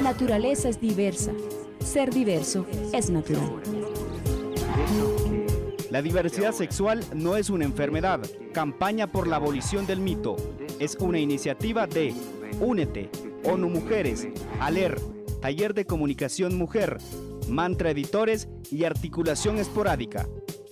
naturaleza es diversa. Ser diverso es natural. La diversidad sexual no es una enfermedad. Campaña por la abolición del mito. Es una iniciativa de Únete, ONU Mujeres, ALER, Taller de Comunicación Mujer, Mantra Editores y Articulación Esporádica.